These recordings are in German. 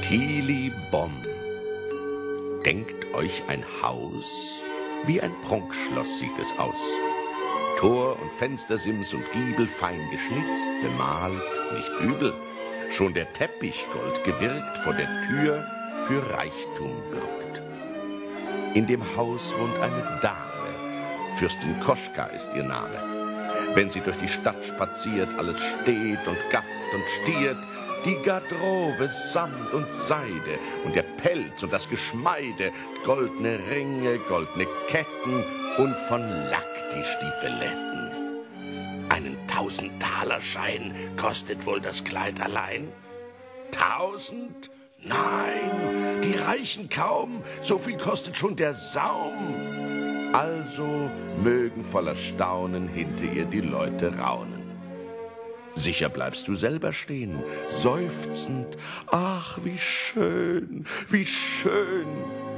Kili Bonn. Denkt euch ein Haus, wie ein Prunkschloss sieht es aus. Tor und Fenstersims und Giebel fein geschnitzt, bemalt, nicht übel. Schon der Teppich gold gewirkt vor der Tür für Reichtum bürgt. In dem Haus wohnt eine Dame, Fürstin Koschka ist ihr Name. Wenn sie durch die Stadt spaziert, alles steht und gafft und stiert, die Garderobe Samt und Seide und der Pelz und das Geschmeide, goldene Ringe, goldene Ketten und von Lack die Stiefeletten. Einen 1000-Taler-Schein kostet wohl das Kleid allein? 1000? Nein, die Reichen kaum, so viel kostet schon der Saum. Also mögen voller Staunen hinter ihr die Leute raunen. Sicher bleibst du selber stehen, seufzend, ach, wie schön, wie schön.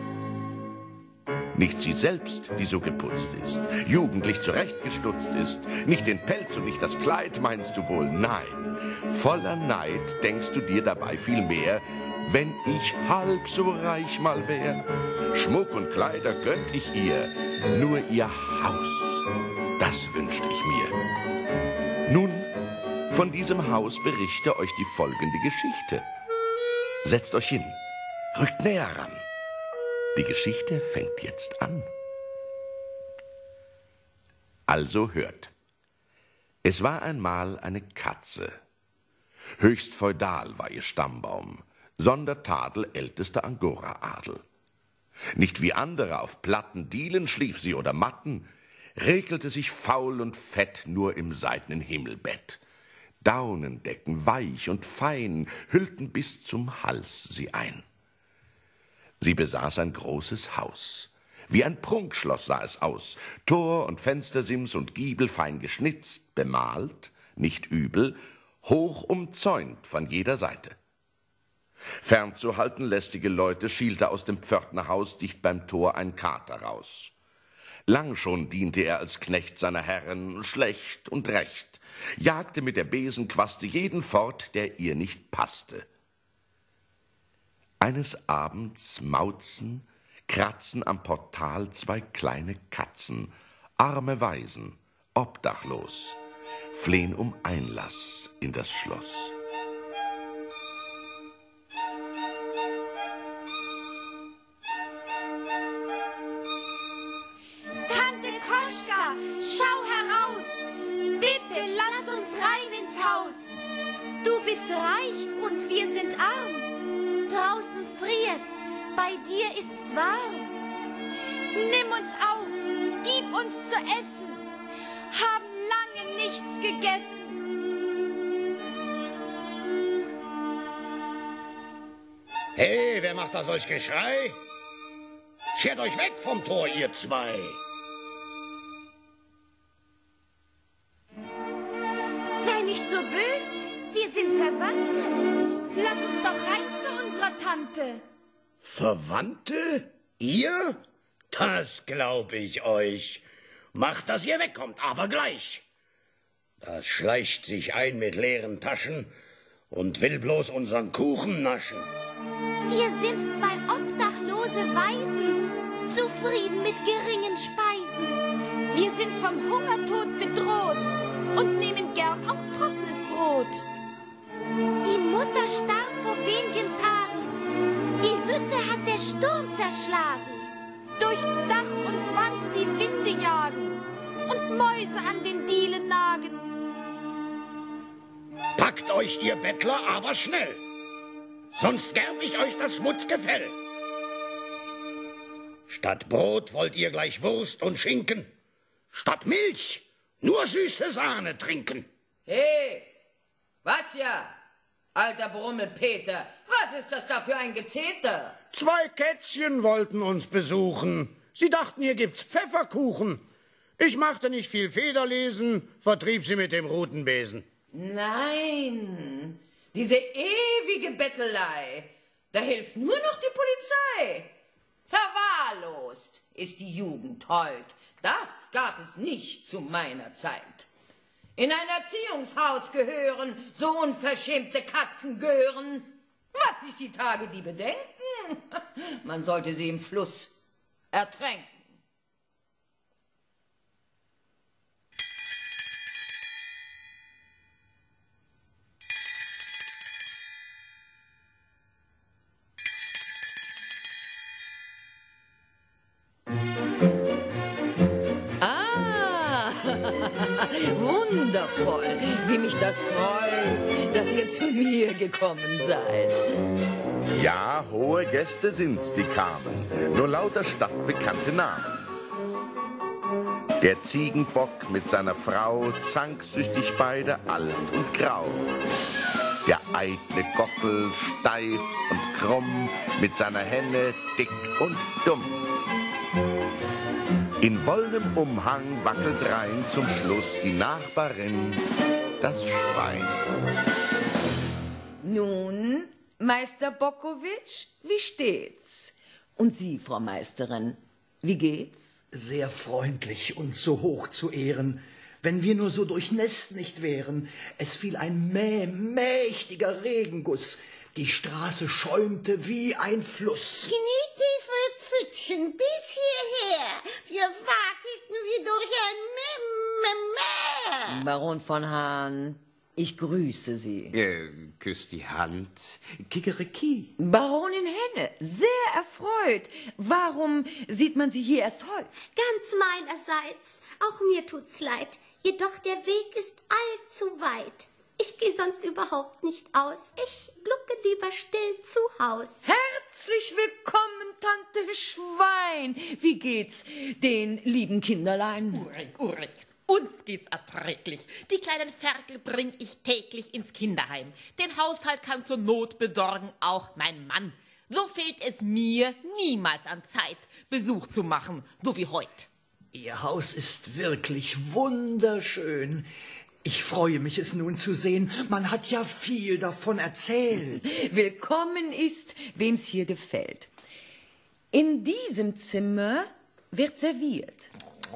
Nicht sie selbst, die so geputzt ist, jugendlich zurechtgestutzt ist, nicht den Pelz und nicht das Kleid meinst du wohl, nein. Voller Neid denkst du dir dabei viel mehr, wenn ich halb so reich mal wär. Schmuck und Kleider gönnt ich ihr, nur ihr Haus, das wünscht ich mir. Nun, von diesem Haus berichte euch die folgende Geschichte. Setzt euch hin, rückt näher ran. Die Geschichte fängt jetzt an. Also hört. Es war einmal eine Katze. Höchst feudal war ihr Stammbaum, sonder Tadel ältester Angora-Adel. Nicht wie andere auf platten Dielen schlief sie oder Matten, regelte sich faul und fett nur im seidenen Himmelbett. Daunendecken, weich und fein, hüllten bis zum Hals sie ein. Sie besaß ein großes Haus. Wie ein Prunkschloss sah es aus. Tor und Fenstersims und Giebel fein geschnitzt, bemalt, nicht übel, hoch umzäunt von jeder Seite. Fernzuhalten lästige Leute schielte aus dem Pförtnerhaus dicht beim Tor ein Kater raus. Lang schon diente er als Knecht seiner Herren, schlecht und recht, jagte mit der Besenquaste jeden fort, der ihr nicht passte. Eines Abends mauzen, kratzen am Portal zwei kleine Katzen, arme Waisen, obdachlos, flehn um Einlass in das Schloss. Tante Koschka, schau heraus! Bitte lass uns rein ins Haus! Du bist reich und wir sind arm. Draußen friert's, bei dir ist's warm. Nimm uns auf, gib uns zu essen, haben lange nichts gegessen. Hey, wer macht da solch Geschrei? Schert euch weg vom Tor, ihr zwei! Sei nicht so bös, wir sind Verwandte. Lass uns doch rein zu unserer Tante. Verwandte? Ihr? Das glaub ich euch. Macht, dass ihr wegkommt, aber gleich. Das schleicht sich ein mit leeren Taschen und will bloß unseren Kuchen naschen. Wir sind zwei obdachlose Waisen, zufrieden mit geringen Speisen. Wir sind vom Hungertod bedroht und nehmen gern auch trockenes Brot. Die Mutter starb vor wenigen Tagen, die Hütte hat der Sturm zerschlagen. Durch Dach und Wand die Winde jagen und Mäuse an den Dielen nagen. Packt euch, ihr Bettler, aber schnell, sonst gerb ich euch das Schmutzgefell. Statt Brot wollt ihr gleich Wurst und Schinken, statt Milch nur süße Sahne trinken. Hey, was ja? Alter Brummelpeter, was ist das da für ein Gezeter? Zwei Kätzchen wollten uns besuchen. Sie dachten, hier gibt's Pfefferkuchen. Ich machte nicht viel Federlesen, vertrieb sie mit dem Rutenbesen. Nein, diese ewige Bettelei, da hilft nur noch die Polizei. Verwahrlost ist die Jugend heut, das gab es nicht zu meiner Zeit. In ein Erziehungshaus gehören so unverschämte Katzengören. Was sich die Tagediebe denken? Man sollte sie im Fluss ertränken. Wundervoll, wie mich das freut, dass ihr zu mir gekommen seid. Ja, hohe Gäste sind's, die kamen, nur lauter stadtbekannte Namen. Der Ziegenbock mit seiner Frau, zanksüchtig beide, alt und grau. Der eitle Gockel, steif und krumm, mit seiner Henne, dick und dumm. In wollnem Umhang wackelt rein zum Schluss die Nachbarin, das Schwein. Nun, Meister Bokowitsch, wie steht's? Und Sie, Frau Meisterin, wie geht's? Sehr freundlich, uns so hoch zu ehren. Wenn wir nur so durchnässt nicht wären. Es fiel ein mächtiger Regenguss. Die Straße schäumte wie ein Fluss. Knietiefe Pfütchen bis hierher. Wir warteten wie durch ein Meer. Baron von Hahn, ich grüße Sie. Küsst die Hand. Kikeriki. Baronin Henne, sehr erfreut. Warum sieht man Sie hier erst heute? Ganz meinerseits. Auch mir tut's leid. Jedoch der Weg ist allzu weit. Ich gehe sonst überhaupt nicht aus. Ich glucke lieber still zu Haus. Herzlich willkommen, Tante Schwein. Wie geht's den lieben Kinderlein? Urik, uns geht's erträglich. Die kleinen Ferkel bring ich täglich ins Kinderheim. Den Haushalt kann zur Not besorgen auch mein Mann. So fehlt es mir niemals an Zeit, Besuch zu machen, so wie heute. Ihr Haus ist wirklich wunderschön. Ich freue mich, es nun zu sehen. Man hat ja viel davon erzählt. Willkommen ist, wem's hier gefällt. In diesem Zimmer wird serviert.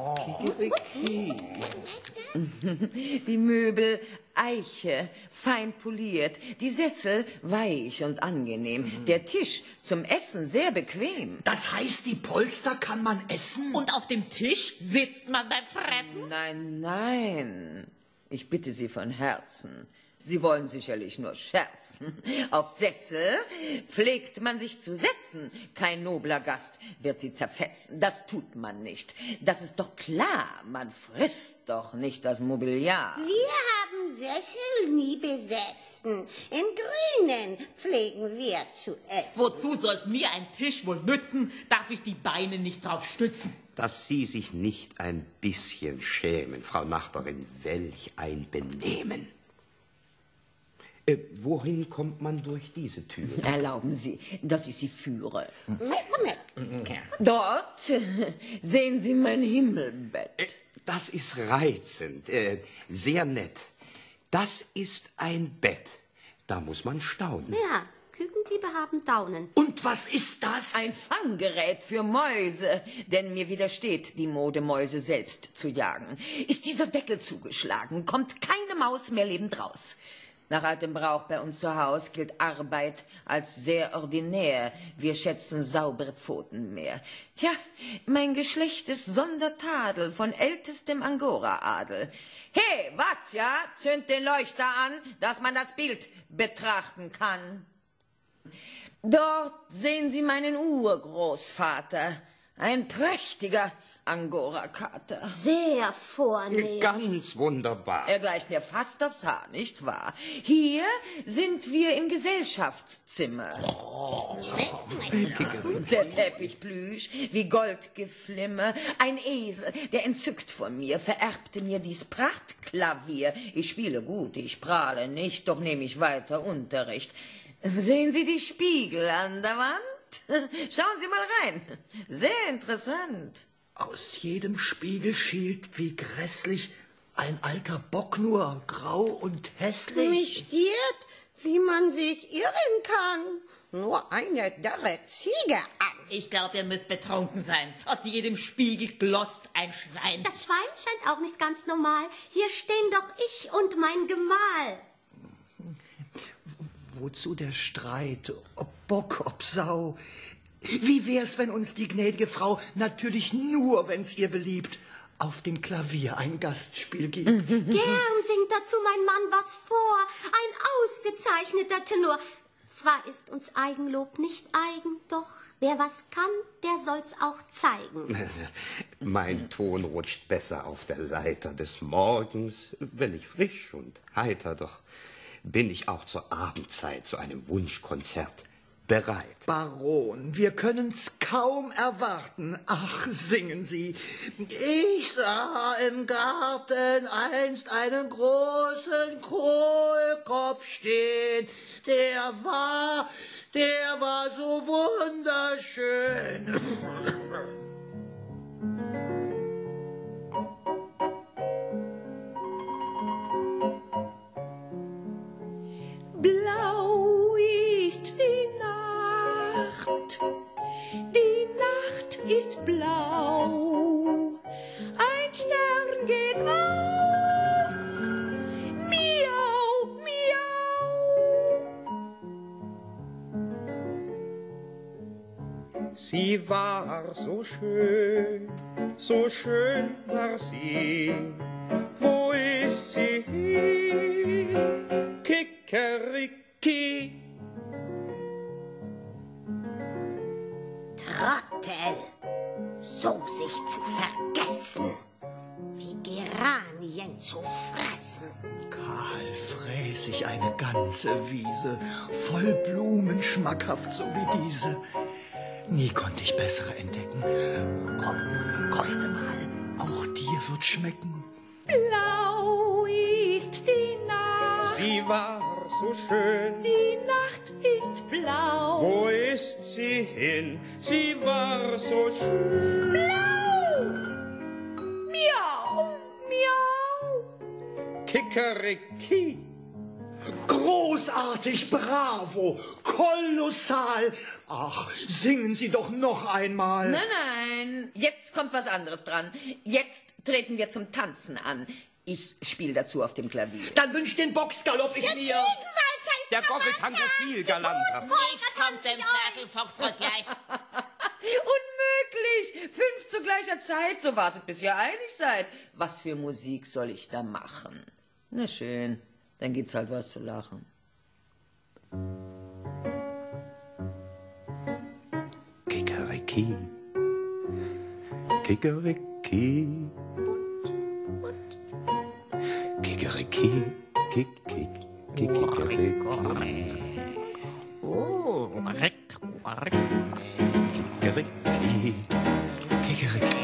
Die Möbel Eiche, fein poliert, die Sessel weich und angenehm, der Tisch zum Essen sehr bequem. Das heißt, die Polster kann man essen? Und auf dem Tisch sitzt man beim Fressen? Nein, nein, ich bitte Sie von Herzen. Sie wollen sicherlich nur scherzen. Auf Sessel pflegt man sich zu setzen. Kein nobler Gast wird sie zerfetzen. Das tut man nicht. Das ist doch klar. Man frisst doch nicht das Mobiliar. Wir haben Sessel nie besessen. Im Grünen pflegen wir zu essen. Wozu sollte mir ein Tisch wohl nützen, darf ich die Beine nicht drauf stützen? Dass Sie sich nicht ein bisschen schämen, Frau Nachbarin, welch ein Benehmen. Wohin kommt man durch diese Tür? Erlauben Sie, dass ich Sie führe. Moment. Dort sehen Sie mein Himmelbett. Das ist reizend, sehr nett. Das ist ein Bett. Da muss man staunen. Ja, Kükendiebe haben Daunen. Und was ist das? Ein Fanggerät für Mäuse, denn mir widersteht die Mode, Mäuse selbst zu jagen. Ist dieser Deckel zugeschlagen, kommt keine Maus mehr lebend raus. Nach altem Brauch bei uns zu Haus gilt Arbeit als sehr ordinär. Wir schätzen saubere Pfoten mehr. Tja, mein Geschlecht ist Sondertadel von ältestem Angora-Adel. Hey, was, ja? Zünd den Leuchter an, dass man das Bild betrachten kann. Dort sehen Sie meinen Urgroßvater, ein prächtiger Angora-Kater. Sehr vornehm. Ganz wunderbar. Er gleicht mir fast aufs Haar, nicht wahr? Hier sind wir im Gesellschaftszimmer. Der Teppichplüsch, wie Goldgeflimmer. Ein Esel, der entzückt von mir, vererbte mir dies Prachtklavier. Ich spiele gut, ich prahle nicht, doch nehme ich weiter Unterricht. Sehen Sie die Spiegel an der Wand? Schauen Sie mal rein. Sehr interessant. Aus jedem Spiegel schielt, wie grässlich, ein alter Bock, nur grau und hässlich. Mich stiert, wie man sich irren kann. Nur eine dürre Ziege an. Ich glaube, ihr müsst betrunken sein. Aus jedem Spiegel glotzt ein Schwein. Das Schwein scheint auch nicht ganz normal. Hier stehen doch ich und mein Gemahl. wozu der Streit, ob Bock, ob Sau? Wie wär's, wenn uns die gnädige Frau, natürlich nur, wenn's ihr beliebt, auf dem Klavier ein Gastspiel gibt? Gern singt dazu mein Mann was vor, ein ausgezeichneter Tenor. Zwar ist uns Eigenlob nicht eigen, doch wer was kann, der soll's auch zeigen. Mein Ton rutscht besser auf der Leiter des Morgens, wenn ich frisch und heiter, doch bin ich auch zur Abendzeit zu einem Wunschkonzert bereit. Baron, wir können's kaum erwarten. Ach, singen Sie. Ich sah im Garten einst einen großen Kohlkopf stehen. Der war so wunderschön. Blau ist die Nacht ist blau, ein Stern geht auf, miau, miau. Sie war so schön war sie. Wo ist sie hin? Kikeriki. Trottel, so sich zu vergessen, wie Geranien zu fressen. Kahl fräß ich eine ganze Wiese, voll Blumen schmackhaft so wie diese. Nie konnte ich bessere entdecken. Komm, koste mal, auch dir wird schmecken. Blau ist die Nacht. Sie war so schön. Die Nacht ist blau. Wo ist sie hin? Sie war so schön. Blau. Miau, miau. Kikeriki. Großartig, bravo, kolossal. Ach, singen Sie doch noch einmal. Nein, jetzt kommt was anderes dran. Jetzt treten wir zum Tanzen an. Ich spiele dazu auf dem Klavier. Dann wünscht den Boxgalopp ich mir. Der Gockeltango viel galanter. Nicht kommt dem Ferkelfoxtrott gleich. Unmöglich! 5 zu gleicher Zeit, so wartet, bis ihr einig seid. Was für Musik soll ich da machen? Na schön, dann gibt's halt was zu lachen. Kikeriki, Kikeriki, Kikeriki, Kik, Kik, Kikeriki. Oh, Kikeriki, Kikeriki.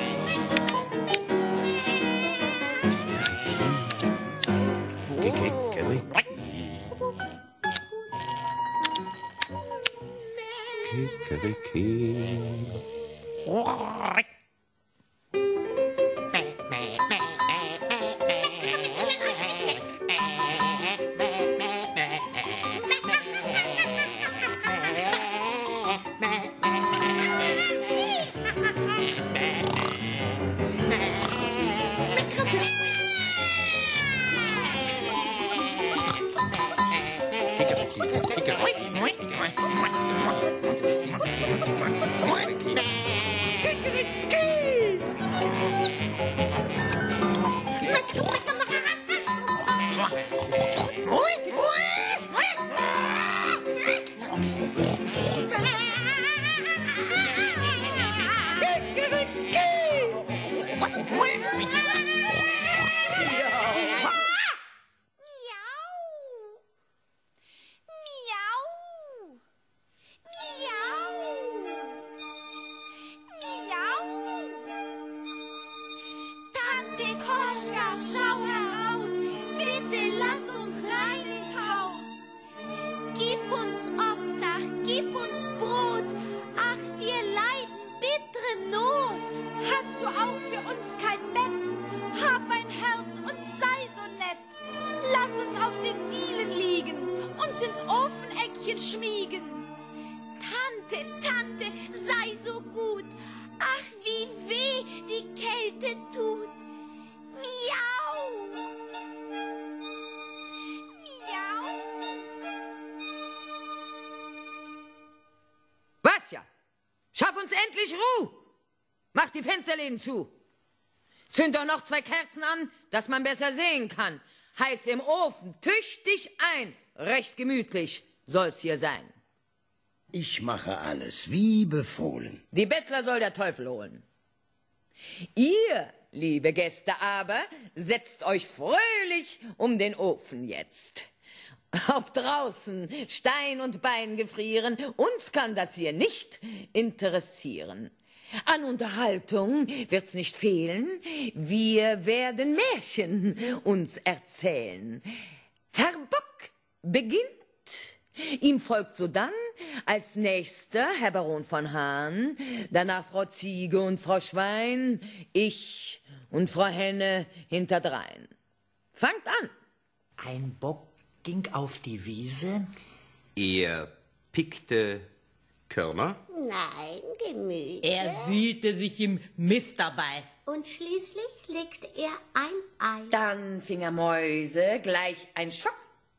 uns endlich Ruhe. Macht die Fensterläden zu. Zünd doch noch 2 Kerzen an, dass man besser sehen kann. Heiz im Ofen tüchtig ein. Recht gemütlich soll's hier sein. Ich mache alles wie befohlen. Die Bettler soll der Teufel holen. Ihr, liebe Gäste aber, setzt euch fröhlich um den Ofen jetzt. Ob draußen Stein und Bein gefrieren, uns kann das hier nicht interessieren. An Unterhaltung wird's nicht fehlen, wir werden Märchen uns erzählen. Herr Bock beginnt, ihm folgt sodann als nächster Herr Baron von Hahn, danach Frau Ziege und Frau Schwein, ich und Frau Henne hinterdrein. Fangt an. Ein Bock ging auf die Wiese. Er pickte Körner. Nein, Gemüse. Er wühlte sich im Mist dabei. Und schließlich legte er ein Ei. Dann fing er Mäuse gleich ein Schock.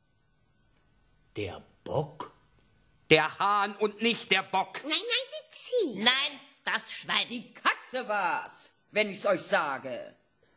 Der Bock? Der Hahn und nicht der Bock. Nein, die Ziege. Nein, das Schwein. Die Katze war's, wenn ich's euch sage.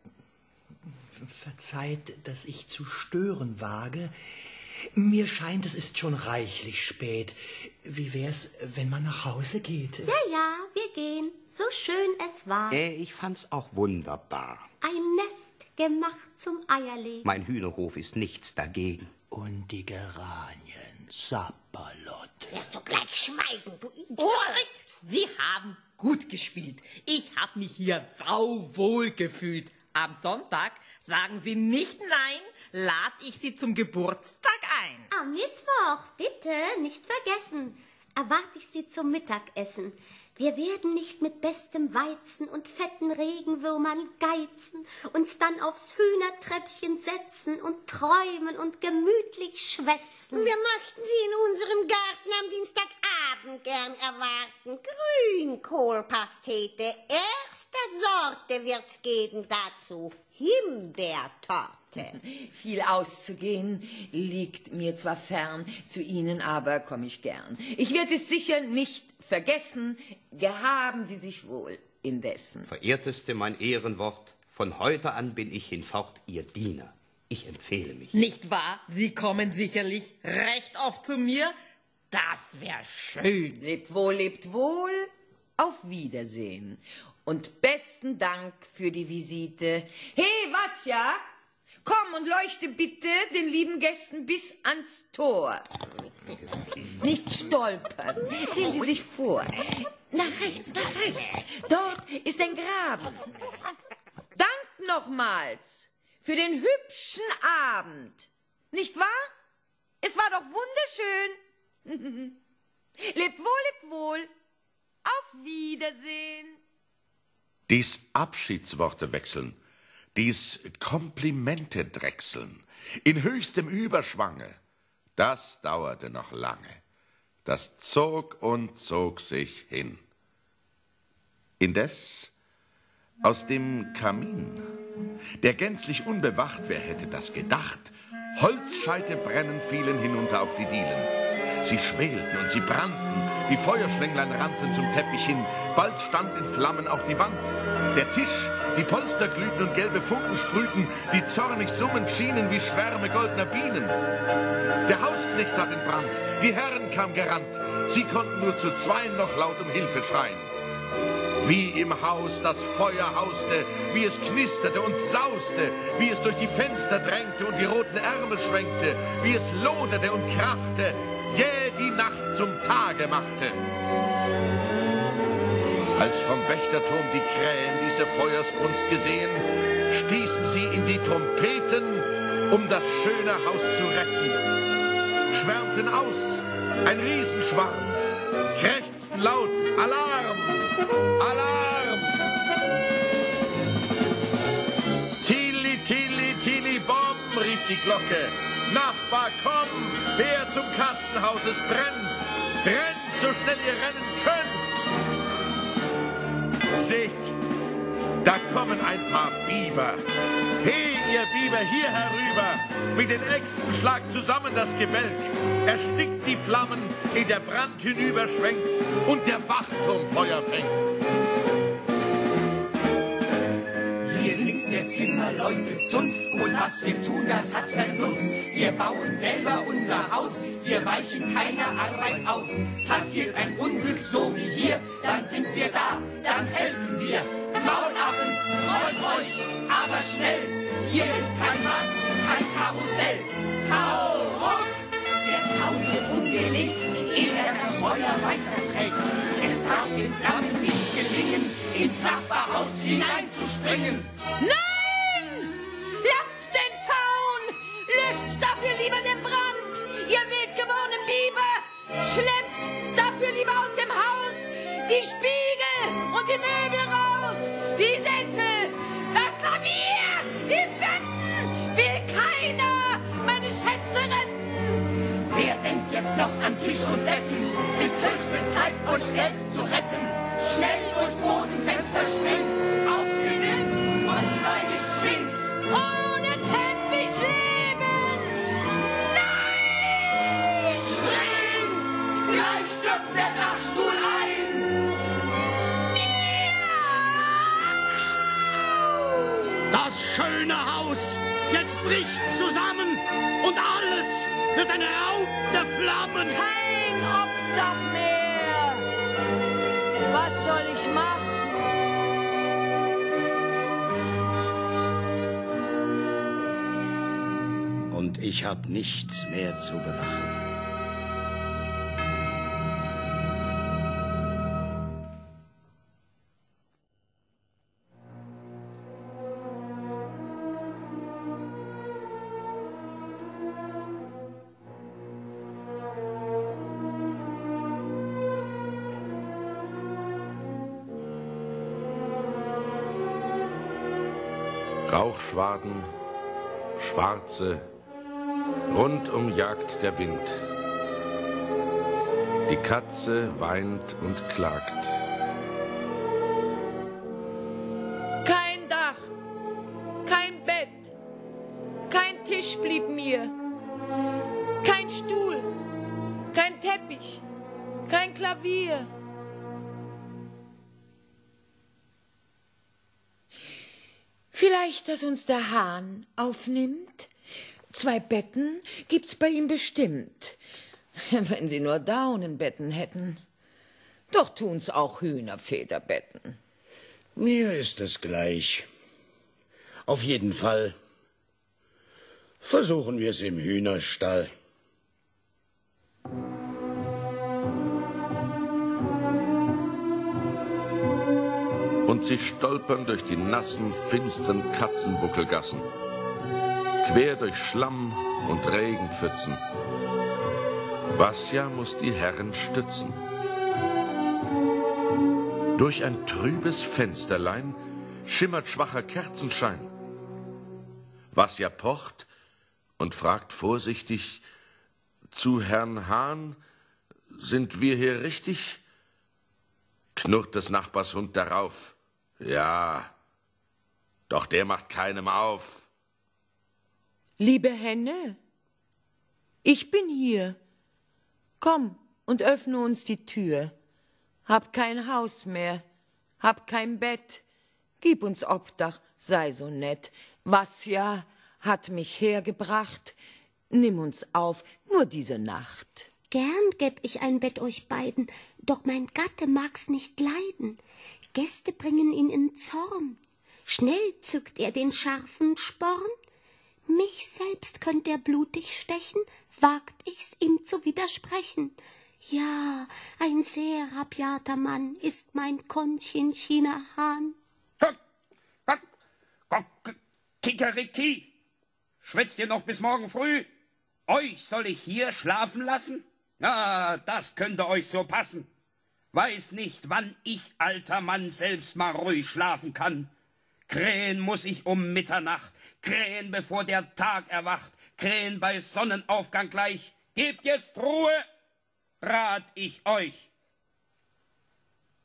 Verzeiht, dass ich zu stören wage. Mir scheint, es ist schon reichlich spät. Wie wär's, wenn man nach Hause geht? Ja, wir gehen. So schön es war. Ich fand's auch wunderbar. Ein Nest gemacht zum Eierlegen. Mein Hühnerhof ist nichts dagegen. Und die Geranien, Sapperlot. Wirst du gleich schweigen, du Idiot. Sie haben gut gespielt. Ich habe mich hier sauwohl gefühlt. Am Sonntag, sagen Sie nicht nein, lade ich Sie zum Geburtstag ein. Am Mittwoch, bitte, nicht vergessen, erwarte ich Sie zum Mittagessen. Wir werden nicht mit bestem Weizen und fetten Regenwürmern geizen, uns dann aufs Hühnertreppchen setzen und träumen und gemütlich schwätzen. Wir möchten Sie in unserem Garten am Dienstagabend gern erwarten. Grünkohlpastete erster Sorte wird's geben dazu. Himbeertorte. Viel auszugehen liegt mir zwar fern, zu Ihnen aber komm ich gern. Ich werde es sicher nicht vergessen, gehaben Sie sich wohl indessen. Verehrteste, mein Ehrenwort, von heute an bin ich hinfort Ihr Diener. Ich empfehle mich. Nicht wahr? Sie kommen sicherlich recht oft zu mir. Das wäre schön. Lebt wohl, auf Wiedersehen. Und besten Dank für die Visite. Hey, was ja? Komm und leuchte bitte den lieben Gästen bis ans Tor. Nicht stolpern. Sehen Sie sich vor. Nach rechts. Dort ist ein Graben. Dank nochmals für den hübschen Abend. Nicht wahr? Es war doch wunderschön. Lebt wohl. Auf Wiedersehen. Dies Abschiedsworte wechseln, dies Komplimente drechseln, in höchstem Überschwange, das dauerte noch lange. Das zog und zog sich hin. Indes aus dem Kamin, der gänzlich unbewacht, wer hätte das gedacht, Holzscheite brennen fielen hinunter auf die Dielen. Sie schwelten und sie brannten, die Feuerschlänglein rannten zum Teppich hin, bald stand in Flammen auch die Wand. Der Tisch, die Polster glühten und gelbe Funken sprühten, die zornig summend schienen wie Schwärme goldener Bienen. Der Hausknecht satt in Brand, die Herren kamen gerannt, sie konnten nur zu zweien noch laut um Hilfe schreien. Wie im Haus das Feuer hauste, wie es knisterte und sauste, wie es durch die Fenster drängte und die roten Ärmel schwenkte, wie es loderte und krachte, jäh die Nacht zum Tage machte. Als vom Wächterturm die Krähen diese Feuersbrunst gesehen, stießen sie in die Trompeten, um das schöne Haus zu retten. Schwärmten aus, ein Riesenschwarm, krächzten laut, Alarm, Alarm! Tili, tili, tili, bom, rief die Glocke. Nachbar, komm, her zum Katzenhaus, es brennt, brennt, so schnell ihr rennen könnt. Seht, da kommen ein paar Biber. He, ihr Biber, hier herüber! Mit den Äxten schlagt zusammen das Gebälk. Erstickt die Flammen, in der Brand hinüberschwenkt und der Wachturm Feuer fängt. Wir sind der Zimmerleute Zunft, und was wir tun, das hat Vernunft. Wir bauen selber unser Haus, wir weichen keiner Arbeit aus. Passiert ein Unglück so wie hier, dann sind wir da, dann helfen wir. Maulaffen, freut euch, aber schnell, hier ist kein Mann, kein Karussell. Hau ruck! Der Zaun wird umgelegt, ehe er das Feuer weiterträgt. Es darf den Flammen nicht gelingen, ins Nachbarhaus hineinzuspringen. Nein! Lasst den Zaun! Löscht dafür lieber den Brand, ihr wild gewordenen Biber! Schleppt dafür lieber aus dem Haus die Spiegel und die Möbel raus, die Sessel, das Klavier, die Betten! Will keiner meine Schätze retten! Wer denkt jetzt noch an Tisch und Betten? Es ist höchste Zeit, euch selbst zu retten. Schnell durchs Bodenfenster springt, aufs Gesims und schleunig schwingt. Ohne Teppich leben! Nein! Spring! Gleich stürzt der Dachstuhl ein! Das schöne Haus jetzt bricht zusammen und alles wird ein Raub der Flammen. Kein Obdach mehr! Was soll ich machen? Und ich hab nichts mehr zu bewachen. Rauchschwaden, schwarze, rundum jagt der Wind. Die Katze weint und klagt. Kein Dach, kein Bett, kein Tisch blieb mir, kein Stuhl, kein Teppich, kein Klavier. Vielleicht, dass uns der Hahn aufnimmt? 2 Betten gibt's bei ihm bestimmt. Wenn sie nur Daunenbetten hätten. Doch tun's auch Hühnerfederbetten. Mir ist es gleich. Auf jeden Fall versuchen wir es im Hühnerstall. Und sie stolpern durch die nassen, finstern Katzenbuckelgassen, quer durch Schlamm und Regenpfützen. Vasja muss die Herren stützen. Durch ein trübes Fensterlein schimmert schwacher Kerzenschein. Vasja pocht und fragt vorsichtig: Zu Herrn Hahn, sind wir hier richtig? Knurrt des Nachbars Hund darauf: Ja, doch der macht keinem auf. Liebe Henne, ich bin hier. Komm und öffne uns die Tür. Hab kein Haus mehr, hab kein Bett. Gib uns Obdach, sei so nett. Vasja hat mich hergebracht. Nimm uns auf, nur diese Nacht. Gern gäb ich ein Bett euch beiden, doch mein Gatte mag's nicht leiden. Gäste bringen ihn in Zorn. Schnell zückt er den scharfen Sporn. Mich selbst könnt er blutig stechen, wagt ich's ihm zu widersprechen. Ja, ein sehr rabiater Mann ist mein Konchen China-Hahn. Kikeriki! Schwätzt ihr noch bis morgen früh? Euch soll ich hier schlafen lassen? Na, das könnte euch so passen. Weiß nicht, wann ich, alter Mann, selbst mal ruhig schlafen kann. Krähen muss ich um Mitternacht, krähen, bevor der Tag erwacht, krähen bei Sonnenaufgang gleich. Gebt jetzt Ruhe, rat ich euch.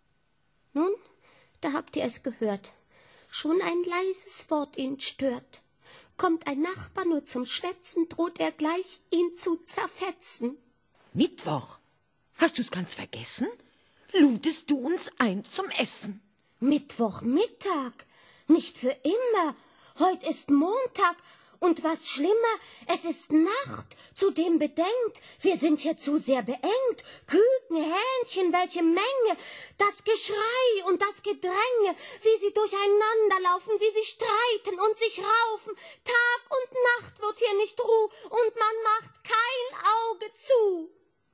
Nun, da habt ihr es gehört. Schon ein leises Wort ihn stört. Kommt ein Nachbar nur zum Schwätzen, droht er gleich, ihn zu zerfetzen. Mittwoch? Hast du's ganz vergessen? Ludest du uns ein zum Essen? Mittwochmittag? Nicht für immer. Heut ist Montag. Und was schlimmer, es ist Nacht. Zudem bedenkt, wir sind hier zu sehr beengt. Küken, Hähnchen, welche Menge. Das Geschrei und das Gedränge, wie sie durcheinander laufen, wie sie streiten und sich raufen. Tag und Nacht wird hier nicht Ruh und man macht kein Auge zu.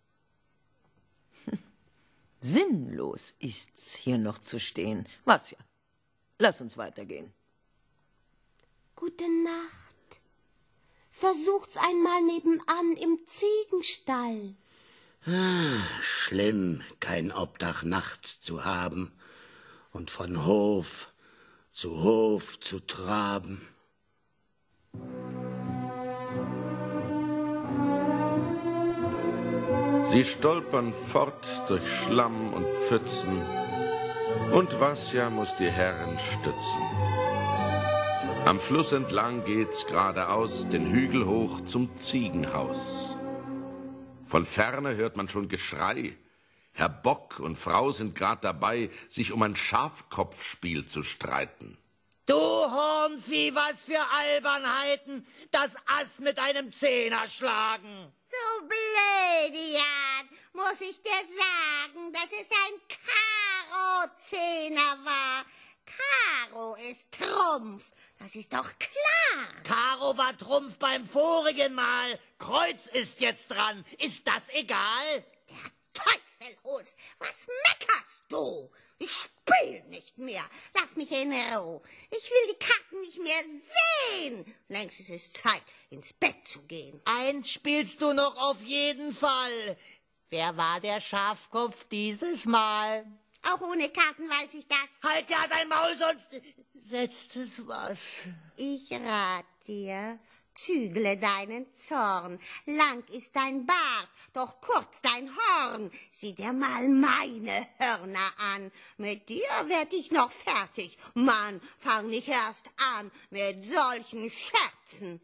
Sinnlos ist's, hier noch zu stehen. Was ja. Lass uns weitergehen. Gute Nacht. Versucht's einmal nebenan im Ziegenstall. Schlimm, kein Obdach nachts zu haben und von Hof zu traben. Sie stolpern fort durch Schlamm und Pfützen, und Vasja muss die Herren stützen. Am Fluss entlang geht's geradeaus, den Hügel hoch zum Ziegenhaus. Von ferne hört man schon Geschrei. Herr Bock und Frau sind grad dabei, sich um ein Schafkopfspiel zu streiten. Du Hornvieh, was für Albernheiten, das Ass mit einem Zehner schlagen. Du Blödian, muss ich dir sagen, dass es ein Karo-Zehner war. Karo ist Trumpf, das ist doch klar. Karo war Trumpf beim vorigen Mal. Kreuz ist jetzt dran. Ist das egal? Der Teufel hol's. Was meckerst du? Ich spiel nicht mehr. Lass mich in Ruhe. Ich will die Karten nicht mehr sehen. Längst ist es Zeit, ins Bett zu gehen. Eins spielst du noch auf jeden Fall. Wer war der Schafkopf dieses Mal? Auch ohne Karten weiß ich das. Halt ja dein Maul, sonst setzt es was. Ich rat dir, zügle deinen Zorn. Lang ist dein Bart, doch kurz dein Horn. Sieh dir mal meine Hörner an. Mit dir werd ich noch fertig. Mann, fang nicht erst an mit solchen Scherzen.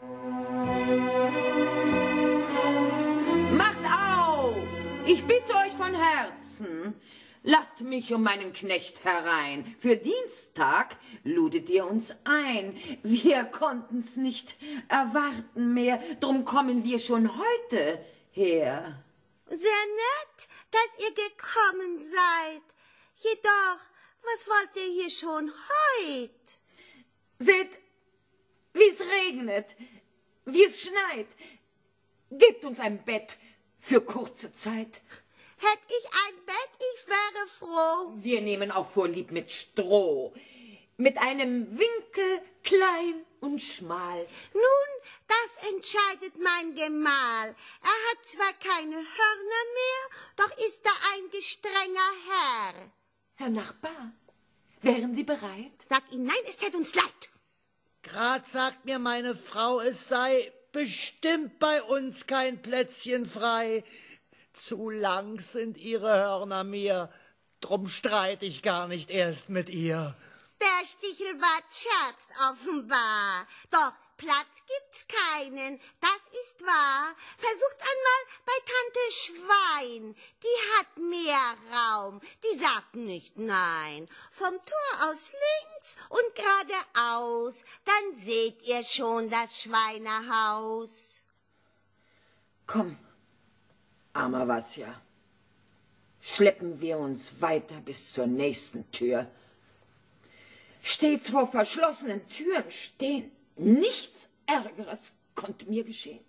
Macht auf! Ich bitte euch von Herzen. Lasst mich um meinen Knecht herein. Für Dienstag ludet ihr uns ein. Wir konnten's nicht erwarten mehr, drum kommen wir schon heute her. Sehr nett, dass ihr gekommen seid. Jedoch, was wollt ihr hier schon heut? Seht, wie's regnet, wie es schneit. Gebt uns ein Bett für kurze Zeit. Hätt ich ein Bett, ich wäre froh. Wir nehmen auch Vorlieb mit Stroh, mit einem Winkel klein und schmal. Nun, das entscheidet mein Gemahl. Er hat zwar keine Hörner mehr, doch ist er ein gestrenger Herr. Herr Nachbar, wären Sie bereit? Sag ihm nein, es tät uns leid. Grad sagt mir meine Frau, es sei bestimmt bei uns kein Plätzchen frei. Zu lang sind ihre Hörner mir, drum streit ich gar nicht erst mit ihr. Der Stichelbart scherzt offenbar. Doch Platz gibt's keinen, das ist wahr. Versucht einmal bei Tante Schwein, die hat mehr Raum, die sagt nicht nein. Vom Tor aus links und geradeaus, dann seht ihr schon das Schweinehaus. Komm, armer Vasja, schleppen wir uns weiter bis zur nächsten Tür. Stets vor verschlossenen Türen stehen, nichts Ärgeres konnte mir geschehen.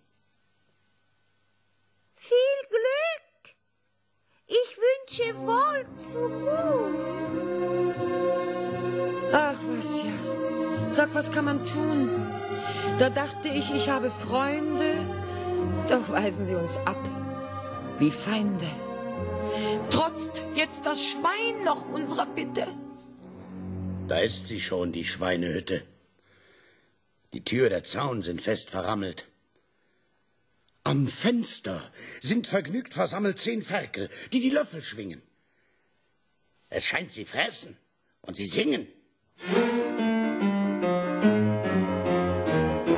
Viel Glück! Ich wünsche wohl zu Ruhe. Ach, Vasja, sag, was kann man tun? Da dachte ich habe Freunde, doch weisen sie uns ab wie Feinde. Trotzt jetzt das Schwein noch unserer Bitte? Da ist sie schon, die Schweinehütte. Die Tür, der Zaun sind fest verrammelt. Am Fenster sind vergnügt versammelt 10 Ferkel, die die Löffel schwingen. Es scheint, sie fressen und sie singen.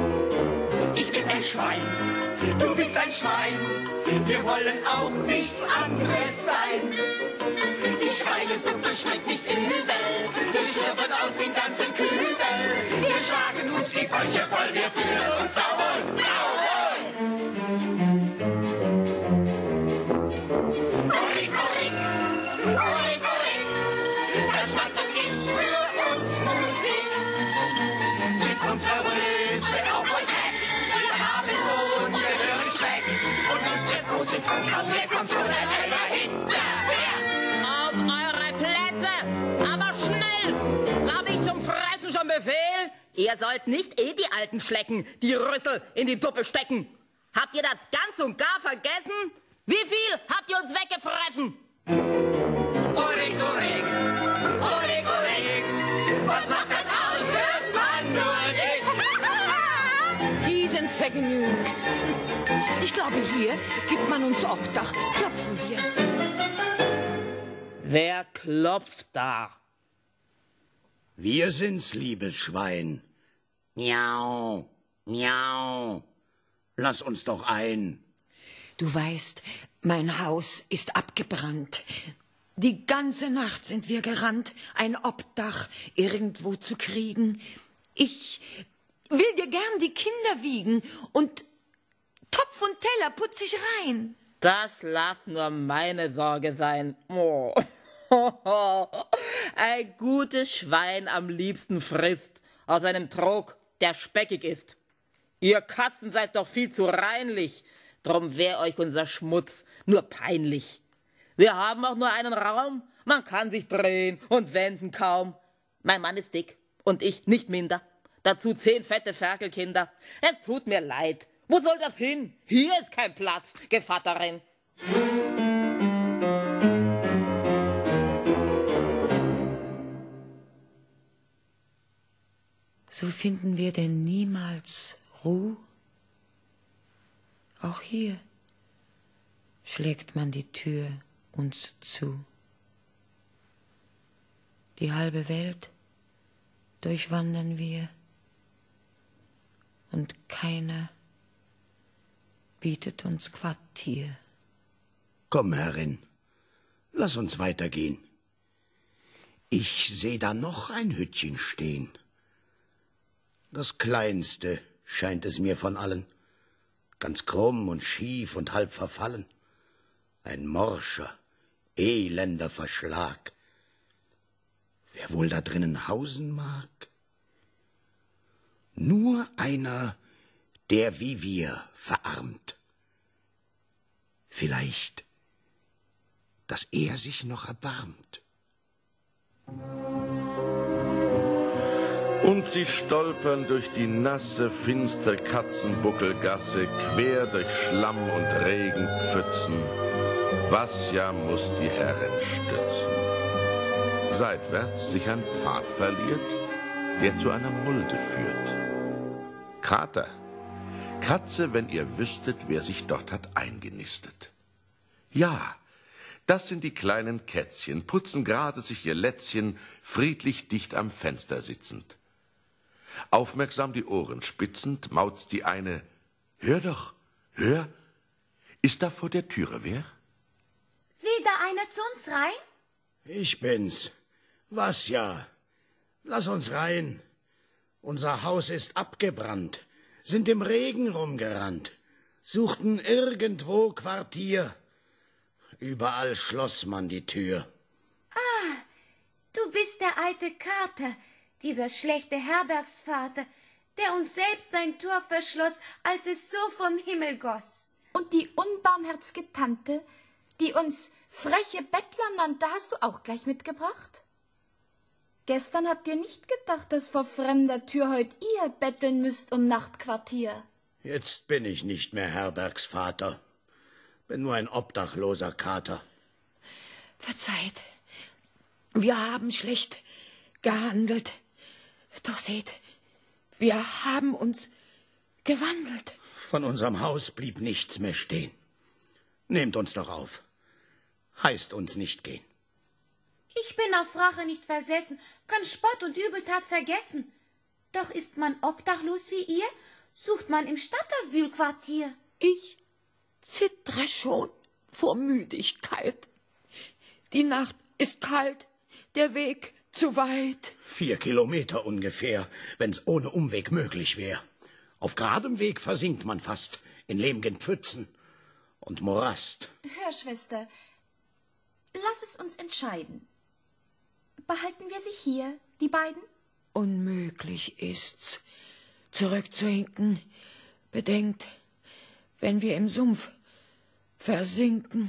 Schwein, du bist ein Schwein. Wir wollen auch nichts anderes sein. Die Schweinesuppe schmeckt nicht übel, wir schlürfen aus den ganzen Kübel. Wir schlagen uns die Bäuche voll, wir fühlen uns sauwohl, sauwohl. Orik, Orik, Orik, Orik, das Schmatzen ist für uns Musik. Sind unsere Röse auf euch weg, wir haben schon gehörig Schreck. Und bis der große Trunk kommt, der kommt schon alleine hinterher. Auf eure Plätze, aber schnell! Gab ich zum Fressen schon Befehl? Ihr sollt nicht die Alten schlecken, die Rüssel in die Suppe stecken. Habt ihr das ganz und gar vergessen? Wie viel habt ihr uns weggefressen? Orik, Orik, Orik, Orik, was macht das aus? Hört man nur dich. Die sind vergnügt. Ich glaube, hier gibt man uns Obdach. Klopfen wir. Wer klopft da? Wir sind's, liebes Schwein. Miau, miau. Lass uns doch ein. Du weißt, mein Haus ist abgebrannt. Die ganze Nacht sind wir gerannt, ein Obdach irgendwo zu kriegen. Ich will dir gern die Kinder wiegen und Topf und Teller putz ich rein. Das lass nur meine Sorge sein. Oh. Ein gutes Schwein am liebsten frisst aus einem Trog, der speckig ist. Ihr Katzen seid doch viel zu reinlich, drum wär euch unser Schmutz nur peinlich. Wir haben auch nur einen Raum, man kann sich drehen und wenden kaum. Mein Mann ist dick und ich nicht minder, dazu 10 fette Ferkelkinder. Es tut mir leid, wo soll das hin? Hier ist kein Platz, Gevatterin. So finden wir denn niemals Ruhe? Auch hier schlägt man die Tür uns zu. Die halbe Welt durchwandern wir und keiner bietet uns Quartier. Komm, Herrin, lass uns weitergehen. Ich seh da noch ein Hüttchen stehen. Das kleinste scheint es mir von allen, ganz krumm und schief und halb verfallen. Ein morscher, elender Verschlag. Wer wohl da drinnen hausen mag? Nur einer, der wie wir verarmt. Vielleicht, dass er sich noch erbarmt. Und sie stolpern durch die nasse, finstere Katzenbuckelgasse, quer durch Schlamm und Regenpfützen. Was ja muss die Herren stützen. Seitwärts sich ein Pfad verliert, der zu einer Mulde führt. Kater, Katze, wenn ihr wüsstet, wer sich dort hat eingenistet. Ja, das sind die kleinen Kätzchen, putzen gerade sich ihr Lätzchen, friedlich dicht am Fenster sitzend. Aufmerksam die Ohren spitzend, mautzt die eine: Hör doch, hör, ist da vor der Türe wer? Will da einer zu uns rein? Ich bin's. Was ja? Lass uns rein. Unser Haus ist abgebrannt, sind im Regen rumgerannt, suchten irgendwo Quartier. Überall schloss man die Tür. Ah, du bist der alte Kater, dieser schlechte Herbergsvater, der uns selbst sein Tor verschloss, als es so vom Himmel goss. Und die unbarmherzige Tante, die uns freche Bettler nannte, hast du auch gleich mitgebracht? Gestern habt ihr nicht gedacht, dass vor fremder Tür heut ihr betteln müsst um Nachtquartier. Jetzt bin ich nicht mehr Herbergsvater, bin nur ein obdachloser Kater. Verzeiht, wir haben schlecht gehandelt. Doch seht, wir haben uns gewandelt. Von unserem Haus blieb nichts mehr stehen. Nehmt uns doch auf. Heißt uns nicht gehen. Ich bin auf Rache nicht versessen, kann Spott und Übeltat vergessen. Doch ist man obdachlos wie ihr, sucht man im Stadtasylquartier. Ich zittere schon vor Müdigkeit. Die Nacht ist kalt, der Weg zu weit. 4 Kilometer ungefähr, wenn's ohne Umweg möglich wäre. Auf geradem Weg versinkt man fast in lehmigen Pfützen und Morast. Hör, Schwester, lass es uns entscheiden. Behalten wir sie hier, die beiden? Unmöglich ist's, zurückzuhinken. Bedenkt, wenn wir im Sumpf versinken.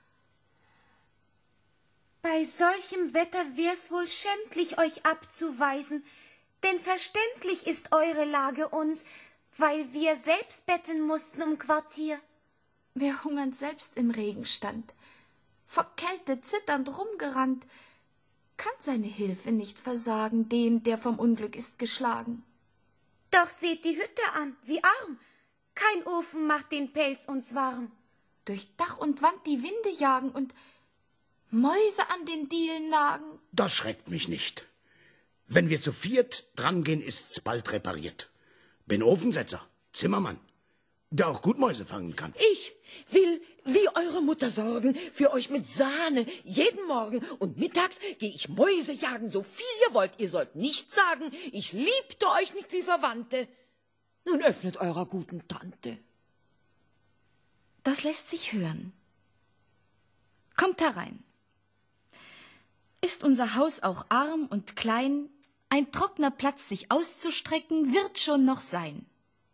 Bei solchem Wetter wär's wohl schändlich, euch abzuweisen, denn verständlich ist eure Lage uns, weil wir selbst betteln mussten um Quartier. Wer hungernd selbst im Regen stand, vor Kälte zitternd rumgerannt, kann seine Hilfe nicht versagen dem, der vom Unglück ist geschlagen. Doch seht die Hütte an, wie arm, kein Ofen macht den Pelz uns warm. Durch Dach und Wand die Winde jagen und Mäuse an den Dielen nagen. Das schreckt mich nicht. Wenn wir zu 4 drangehen, ist's bald repariert. Bin Ofensetzer, Zimmermann, der auch gut Mäuse fangen kann. Ich will wie eure Mutter sorgen für euch mit Sahne jeden Morgen. Und mittags gehe ich Mäuse jagen, so viel ihr wollt. Ihr sollt nicht sagen, ich liebte euch nicht wie Verwandte. Nun öffnet eurer guten Tante. Das lässt sich hören. Kommt herein. Ist unser Haus auch arm und klein, ein trockener Platz sich auszustrecken, wird schon noch sein.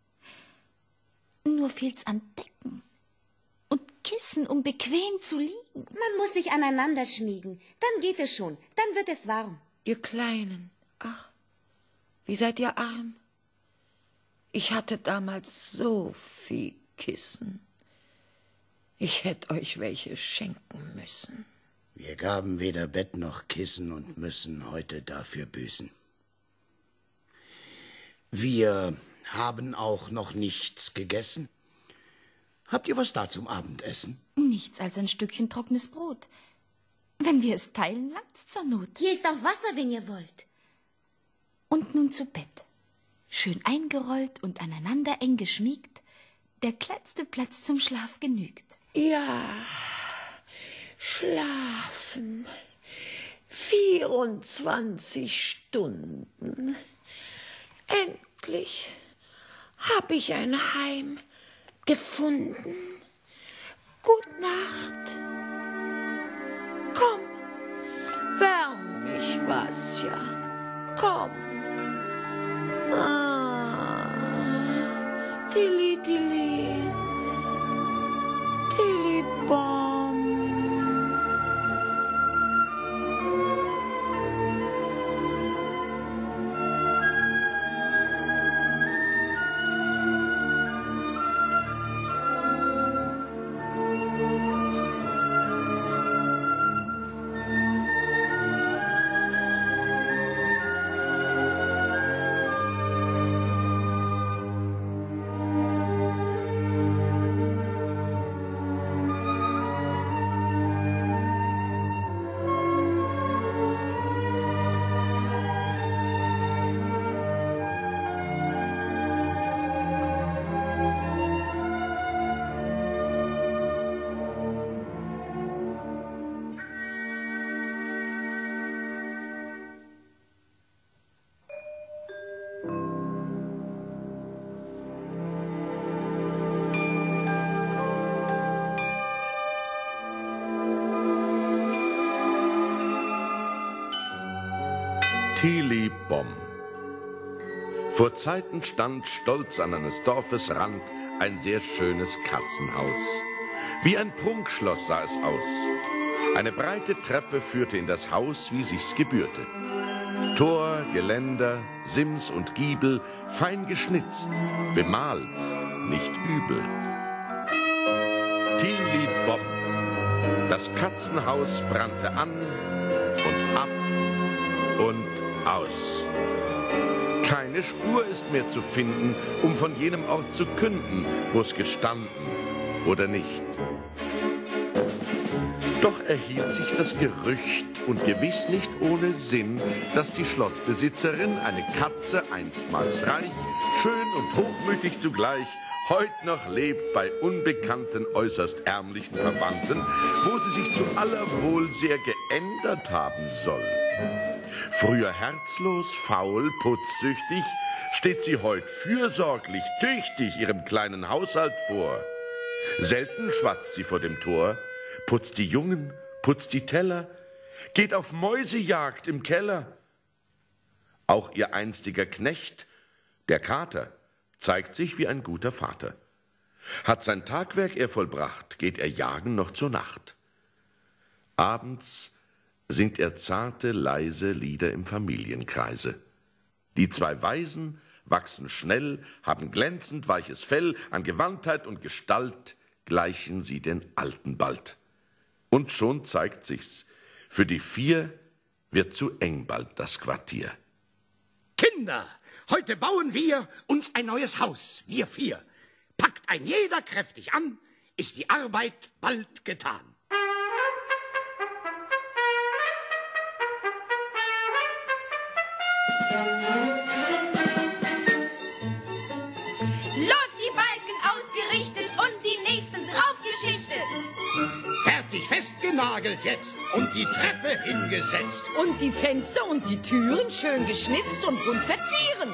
Nur fehlt's an Decken und Kissen, um bequem zu liegen. Man muss sich aneinander schmiegen, dann geht es schon, dann wird es warm. Ihr Kleinen, ach, wie seid ihr arm? Ich hatte damals so viel Kissen. Ich hätte euch welche schenken müssen. Wir gaben weder Bett noch Kissen und müssen heute dafür büßen. Wir haben auch noch nichts gegessen. Habt ihr was da zum Abendessen? Nichts als ein Stückchen trockenes Brot. Wenn wir es teilen, langt's zur Not. Hier ist auch Wasser, wenn ihr wollt. Und nun zu Bett. Schön eingerollt und aneinander eng geschmiegt, der kleinste Platz zum Schlaf genügt. Ja, schlafen. 24 Stunden. Endlich hab ich ein Heim gefunden. Gut Nacht. Komm, wärm mich was, ja. Komm. Tilly, Tilly. Tilly Bom. Tilly Bom. Vor Zeiten stand stolz an eines Dorfes Rand ein sehr schönes Katzenhaus. Wie ein Prunkschloss sah es aus. Eine breite Treppe führte in das Haus, wie sich's gebührte. Tor, Geländer, Sims und Giebel, fein geschnitzt, bemalt, nicht übel. Tilly Bom. Das Katzenhaus brannte an und ab und aus. Keine Spur ist mehr zu finden, um von jenem Ort zu künden, wo's gestanden oder nicht. Doch erhielt sich das Gerücht, und gewiss nicht ohne Sinn, dass die Schlossbesitzerin, eine Katze einstmals reich, schön und hochmütig zugleich, heut noch lebt bei unbekannten, äußerst ärmlichen Verwandten, wo sie sich zu aller Wohl sehr geändert haben soll. Früher herzlos, faul, putzsüchtig, steht sie heut fürsorglich, tüchtig ihrem kleinen Haushalt vor. Selten schwatzt sie vor dem Tor, putzt die Jungen, putzt die Teller, geht auf Mäusejagd im Keller. Auch ihr einstiger Knecht, der Kater, zeigt sich wie ein guter Vater. Hat sein Tagwerk er vollbracht, geht er jagen noch zur Nacht. Abends singt er zarte, leise Lieder im Familienkreise. Die zwei Waisen wachsen schnell, haben glänzend weiches Fell, an Gewandtheit und Gestalt gleichen sie den Alten bald. Und schon zeigt sich's, für die vier wird zu eng bald das Quartier. Kinder, heute bauen wir uns ein neues Haus, wir vier. Packt ein jeder kräftig an, ist die Arbeit bald getan. Los, die Balken ausgerichtet und die nächsten draufgeschichtet. Fertig festgenagelt jetzt und die Treppe hingesetzt. Und die Fenster und die Türen schön geschnitzt und bunt verzieren.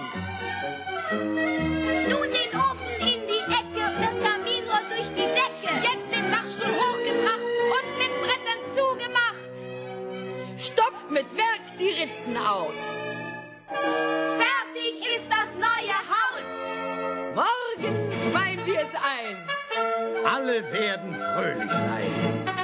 Nun den Ofen in die Ecke, das Kaminrohr durch die Decke. Jetzt den Dachstuhl hochgebracht und mit Brettern zugemacht. Stopft mit Werk die Ritzen aus. Fertig ist das neue Haus. Morgen weihen wir es ein. Alle werden fröhlich sein.